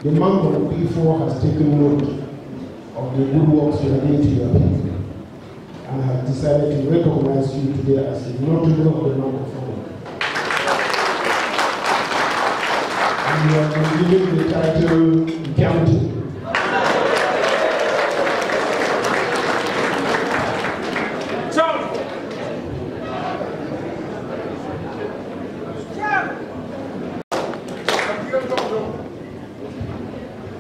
The Mankon P4 has taken note of the good works you are doing to your people and has decided to recognize you today as a notable of the Mankon. And you have been given the title NKYANTI.